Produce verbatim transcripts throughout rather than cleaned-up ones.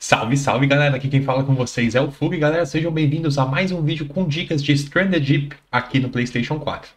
Salve, salve galera, aqui quem fala com vocês é o Fug, galera, sejam bem-vindos a mais um vídeo com dicas de Stranded Deep aqui no PlayStation quatro.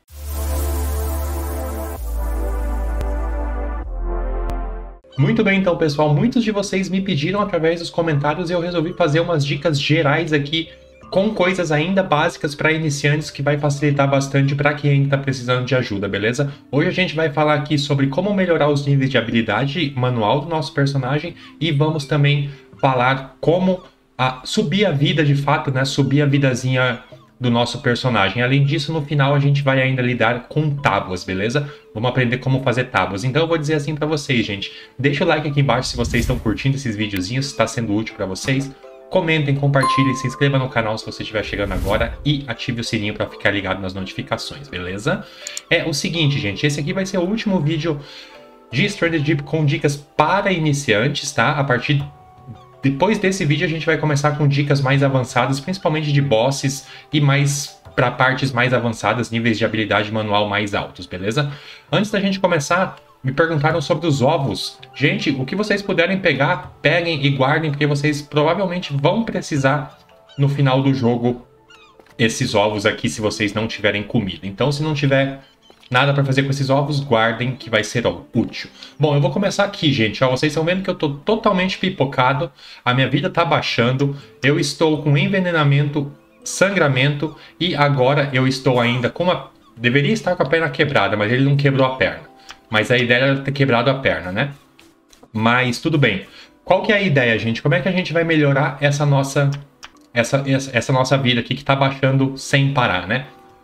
Muito bem então pessoal, muitos de vocês me pediram através dos comentários e eu resolvi fazer umas dicas gerais aqui com coisas ainda básicas para iniciantes que vai facilitar bastante para quem ainda está precisando de ajuda, beleza? Hoje a gente vai falar aqui sobre como melhorar os níveis de habilidade manual do nosso personagem e vamos também falar como a, subir a vida de fato, né? Subir a vidazinha do nosso personagem. Além disso, no final a gente vai ainda lidar com tábuas, beleza? Vamos aprender como fazer tábuas. Então eu vou dizer assim para vocês, gente. Deixa o like aqui embaixo se vocês estão curtindo esses videozinhos, se está sendo útil para vocês. Comentem, compartilhem, se inscreva no canal se você estiver chegando agora e ative o sininho para ficar ligado nas notificações, beleza? É o seguinte, gente, esse aqui vai ser o último vídeo de Stranded Deep com dicas para iniciantes, tá? A partir depois desse vídeo a gente vai começar com dicas mais avançadas, principalmente de bosses e mais para partes mais avançadas, níveis de habilidade manual mais altos, beleza? Antes da gente começar, me perguntaram sobre os ovos. Gente, o que vocês puderem pegar, peguem e guardem, porque vocês provavelmente vão precisar no final do jogo esses ovos aqui se vocês não tiverem comida. Então, se não tiver nada para fazer com esses ovos, guardem que vai ser útil. Bom, eu vou começar aqui, gente. Ó, vocês estão vendo que eu estou totalmente pipocado, a minha vida está baixando, eu estou com envenenamento, sangramento e agora eu estou ainda com uma... Deveria estar com a perna quebrada, mas ele não quebrou a perna. Mas a ideia era ter quebrado a perna, né? Mas tudo bem. Qual que é a ideia, gente? Como é que a gente vai melhorar essa nossa, essa, essa, essa nossa vida aqui que está baixando sem parar, né?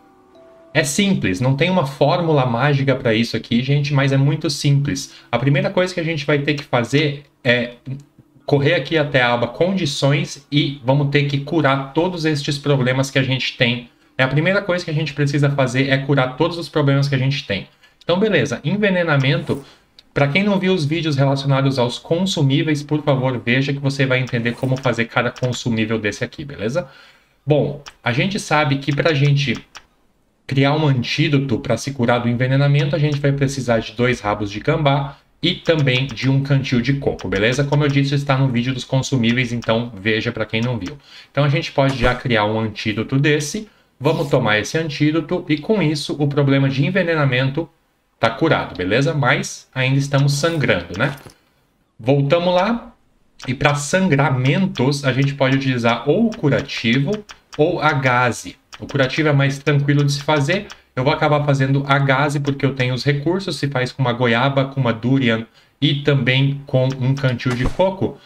É simples, não tem uma fórmula mágica para isso aqui, gente, mas é muito simples. A primeira coisa que a gente vai ter que fazer é correr aqui até a aba Condições e vamos ter que curar todos estes problemas que a gente tem. É a primeira coisa que a gente precisa fazer é curar todos os problemas que a gente tem. Então, beleza, envenenamento, para quem não viu os vídeos relacionados aos consumíveis, por favor, veja que você vai entender como fazer cada consumível desse aqui, beleza? Bom, a gente sabe que para a gente criar um antídoto para se curar do envenenamento, a gente vai precisar de dois rabos de gambá e também de um cantil de coco, beleza? Como eu disse, está no vídeo dos consumíveis, então veja para quem não viu. Então a gente pode já criar um antídoto desse, vamos tomar esse antídoto e com isso o problema de envenenamento tá curado, beleza? Mas ainda estamos sangrando, né? Voltamos lá. E para sangramentos, a gente pode utilizar ou o curativo ou a gaze. O curativo é mais tranquilo de se fazer. Eu vou acabar fazendo a gaze porque eu tenho os recursos. Se faz com uma goiaba, com uma durian e também com um cantil de coco.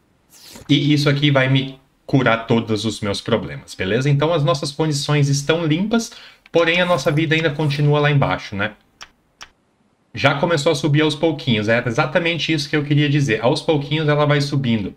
E isso aqui vai me curar todos os meus problemas, beleza? Então as nossas condições estão limpas, porém a nossa vida ainda continua lá embaixo, né? Já começou a subir aos pouquinhos, é exatamente isso que eu queria dizer. Aos pouquinhos ela vai subindo.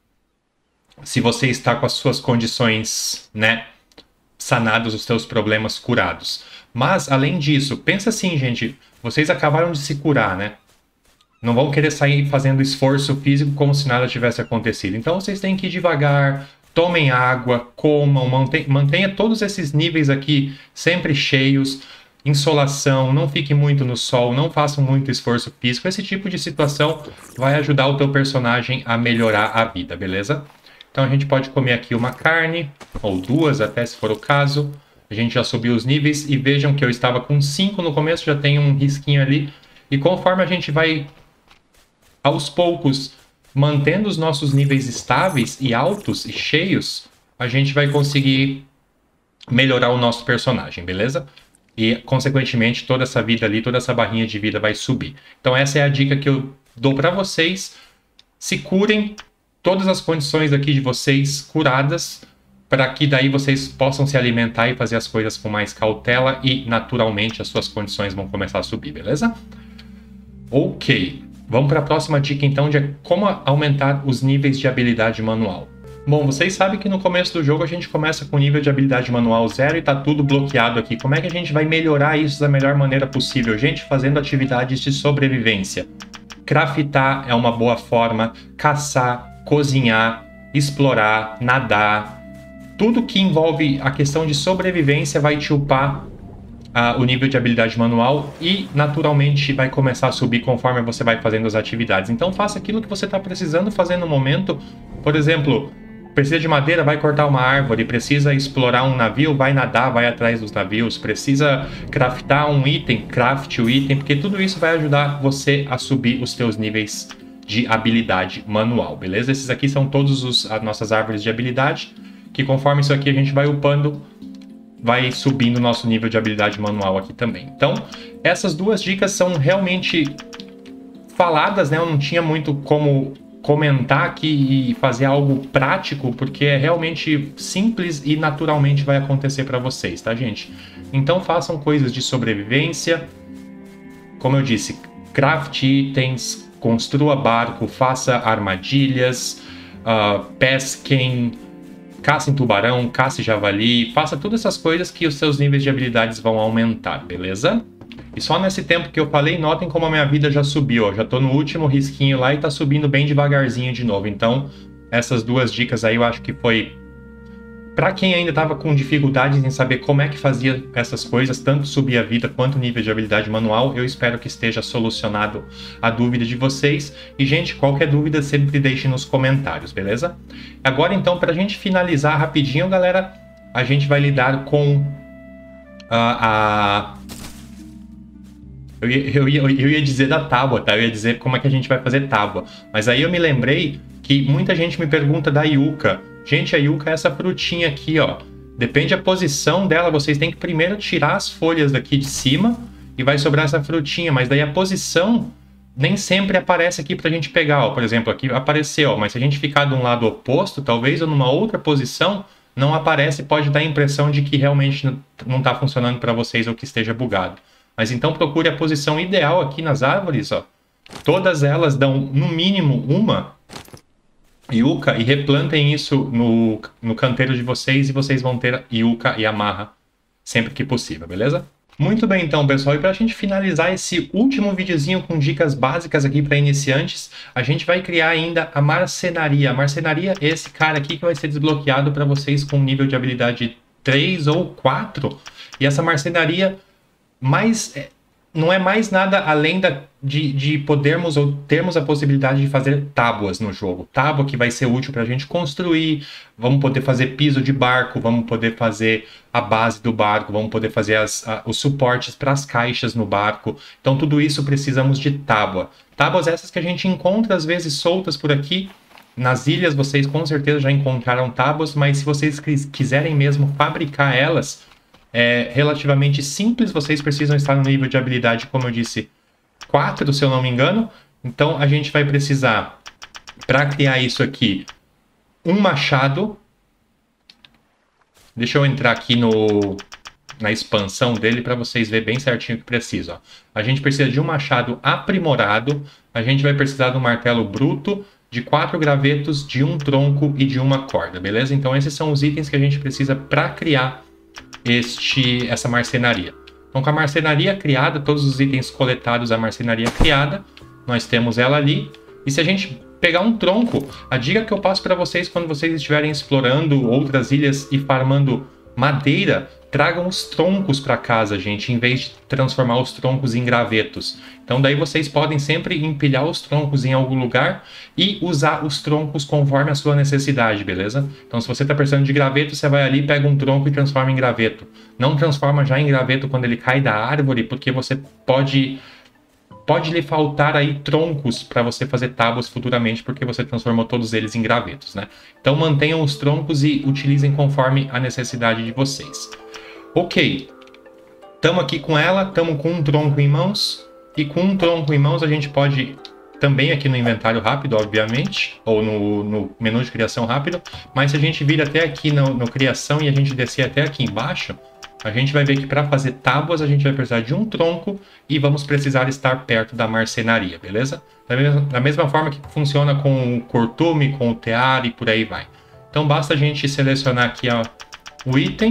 Se você está com as suas condições, né, sanados, os seus problemas curados. Mas, além disso, pensa assim, gente, vocês acabaram de se curar, né? Não vão querer sair fazendo esforço físico como se nada tivesse acontecido. Então vocês têm que ir devagar, tomem água, comam, mantenha, mantenha todos esses níveis aqui sempre cheios. Insolação, não fique muito no sol, não façam muito esforço físico. Esse tipo de situação vai ajudar o teu personagem a melhorar a vida, beleza? Então a gente pode comer aqui uma carne, ou duas até se for o caso. A gente já subiu os níveis e vejam que eu estava com cinco no começo, já tem um risquinho ali. E conforme a gente vai, aos poucos, mantendo os nossos níveis estáveis e altos e cheios, a gente vai conseguir melhorar o nosso personagem, beleza? E, consequentemente, toda essa vida ali, toda essa barrinha de vida vai subir. Então essa é a dica que eu dou para vocês. Se curem, todas as condições aqui de vocês curadas, para que daí vocês possam se alimentar e fazer as coisas com mais cautela e, naturalmente, as suas condições vão começar a subir, beleza? Ok, vamos para a próxima dica, então, de como aumentar os níveis de habilidade manual. Bom, vocês sabem que no começo do jogo a gente começa com nível de habilidade manual zero e tá tudo bloqueado aqui. Como é que a gente vai melhorar isso da melhor maneira possível? Gente, fazendo atividades de sobrevivência. Craftar é uma boa forma, caçar, cozinhar, explorar, nadar. Tudo que envolve a questão de sobrevivência vai te upar uh, o nível de habilidade manual e naturalmente vai começar a subir conforme você vai fazendo as atividades. Então faça aquilo que você está precisando fazer no momento. Por exemplo, precisa de madeira, vai cortar uma árvore. Precisa explorar um navio, vai nadar, vai atrás dos navios. Precisa craftar um item, craft o item, porque tudo isso vai ajudar você a subir os seus níveis de habilidade manual, beleza? Esses aqui são todos os, as nossas árvores de habilidade, que conforme isso aqui a gente vai upando, vai subindo o nosso nível de habilidade manual aqui também. Então, essas duas dicas são realmente faladas, né? Eu não tinha muito como comentar aqui e fazer algo prático, porque é realmente simples e naturalmente vai acontecer para vocês, tá, gente? Então, façam coisas de sobrevivência, como eu disse, craft itens, construa barco, faça armadilhas, uh, pesquem, caçem tubarão, caça javali, faça todas essas coisas que os seus níveis de habilidades vão aumentar, beleza? E só nesse tempo que eu falei, notem como a minha vida já subiu, ó, já tô no último risquinho lá e tá subindo bem devagarzinho de novo. Então, essas duas dicas aí eu acho que foi para quem ainda estava com dificuldades em saber como é que fazia essas coisas, tanto subir a vida quanto o nível de habilidade manual. Eu espero que esteja solucionado a dúvida de vocês. E, gente, qualquer dúvida sempre deixem nos comentários, beleza? Agora, então, para a gente finalizar rapidinho, galera, a gente vai lidar com a... a... Eu, ia, eu, ia, eu ia dizer da tábua, tá? Eu ia dizer como é que a gente vai fazer tábua. Mas aí eu me lembrei que muita gente me pergunta da yuca. Gente, a yuca é essa frutinha aqui, ó. Depende da posição dela, vocês têm que primeiro tirar as folhas daqui de cima e vai sobrar essa frutinha. Mas daí a posição nem sempre aparece aqui pra gente pegar, ó. Por exemplo, aqui apareceu, ó. Mas se a gente ficar de um lado oposto, talvez, ou numa outra posição, não aparece, pode dar a impressão de que realmente não tá funcionando para vocês ou que esteja bugado. Mas então procure a posição ideal aqui nas árvores, ó. Todas elas dão, no mínimo, uma yuca e replantem isso no, no canteiro de vocês e vocês vão ter yuca e amarra sempre que possível, beleza? Muito bem então, pessoal, e para a gente finalizar esse último videozinho com dicas básicas aqui para iniciantes, a gente vai criar ainda a marcenaria. A marcenaria é esse cara aqui que vai ser desbloqueado para vocês com nível de habilidade três ou quatro, e essa marcenaria mais... não é mais nada além da, de, de podermos ou termos a possibilidade de fazer tábuas no jogo. Tábua que vai ser útil para a gente construir, vamos poder fazer piso de barco, vamos poder fazer a base do barco, vamos poder fazer as, a, os suportes para as caixas no barco. Então tudo isso precisamos de tábua. Tábuas essas que a gente encontra às vezes soltas por aqui. Nas ilhas vocês com certeza já encontraram tábuas, mas se vocês quiserem mesmo fabricar elas... é relativamente simples, vocês precisam estar no nível de habilidade, como eu disse, quatro, se eu não me engano. Então a gente vai precisar, para criar isso aqui, um machado. Deixa eu entrar aqui no, na expansão dele para vocês verem bem certinho o que precisa. Ó. A gente precisa de um machado aprimorado, a gente vai precisar de um martelo bruto, de quatro gravetos, de um tronco e de uma corda, beleza? Então esses são os itens que a gente precisa para criar Este, essa marcenaria. Então, com a marcenaria criada, todos os itens coletados da marcenaria criada, nós temos ela ali. E se a gente pegar um tronco, a dica que eu passo para vocês quando vocês estiverem explorando outras ilhas e farmando madeira, tragam os troncos para casa, gente, em vez de transformar os troncos em gravetos. Então daí vocês podem sempre empilhar os troncos em algum lugar e usar os troncos conforme a sua necessidade, beleza? Então se você está precisando de graveto, você vai ali, pega um tronco e transforma em graveto. Não transforma já em graveto quando ele cai da árvore, porque você pode... Pode lhe faltar aí troncos para você fazer tábuas futuramente, porque você transformou todos eles em gravetos, né? Então mantenham os troncos e utilizem conforme a necessidade de vocês. Ok, estamos aqui com ela, estamos com um tronco em mãos, e com um tronco em mãos a gente pode, também aqui no inventário rápido, obviamente, ou no, no menu de criação rápido, mas se a gente vir até aqui no, no criação e a gente descer até aqui embaixo, a gente vai ver que para fazer tábuas a gente vai precisar de um tronco e vamos precisar estar perto da marcenaria, beleza? Da mesma, da mesma forma que funciona com o cortume, com o tear e por aí vai. Então basta a gente selecionar aqui ó, o item,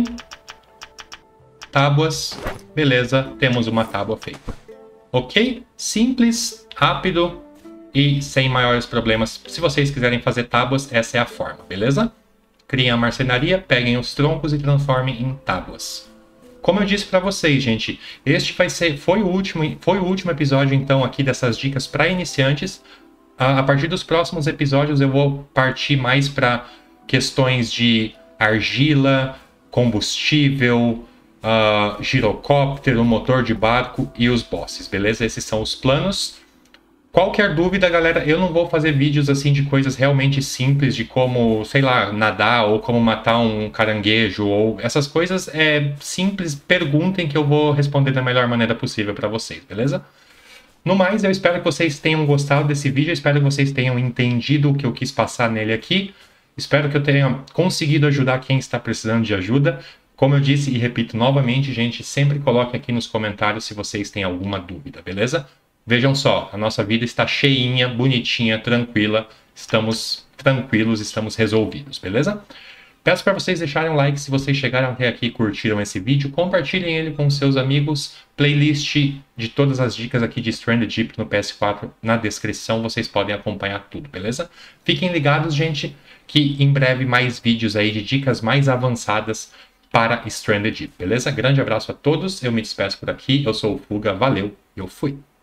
tábuas, beleza, temos uma tábua feita. Ok? Simples, rápido e sem maiores problemas. Se vocês quiserem fazer tábuas, essa é a forma, beleza? Criem a marcenaria, peguem os troncos e transformem em tábuas. como eu disse para vocês, gente, este vai ser, foi o último, foi o último episódio, então, aqui dessas dicas para iniciantes. A, a partir dos próximos episódios eu vou partir mais para questões de argila, combustível, uh, girocóptero, motor de barco e os bosses, beleza? Esses são os planos. Qualquer dúvida, galera, eu não vou fazer vídeos assim de coisas realmente simples, de como, sei lá, nadar ou como matar um caranguejo ou essas coisas é simples, perguntem que eu vou responder da melhor maneira possível para vocês, beleza? No mais, eu espero que vocês tenham gostado desse vídeo, eu espero que vocês tenham entendido o que eu quis passar nele aqui. Espero que eu tenha conseguido ajudar quem está precisando de ajuda. Como eu disse e repito novamente, gente, sempre coloque aqui nos comentários se vocês têm alguma dúvida, beleza? Vejam só, a nossa vida está cheinha, bonitinha, tranquila, estamos tranquilos, estamos resolvidos, beleza? Peço para vocês deixarem um like se vocês chegaram até aqui e curtiram esse vídeo, compartilhem ele com seus amigos, playlist de todas as dicas aqui de Stranded Deep no P S quatro na descrição, vocês podem acompanhar tudo, beleza? Fiquem ligados, gente, que em breve mais vídeos aí de dicas mais avançadas para Stranded Deep, beleza? Grande abraço a todos, eu me despeço por aqui, eu sou o Fuga, valeu, eu fui!